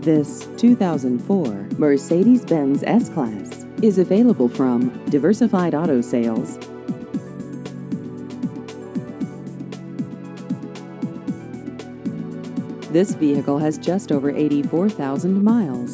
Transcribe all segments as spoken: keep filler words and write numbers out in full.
This two thousand four Mercedes-Benz S-Class is available from Diversified Auto Sales. This vehicle has just over eighty-four thousand miles.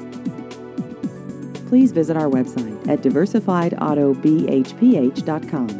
Please visit our website at diversified auto b h p h dot com.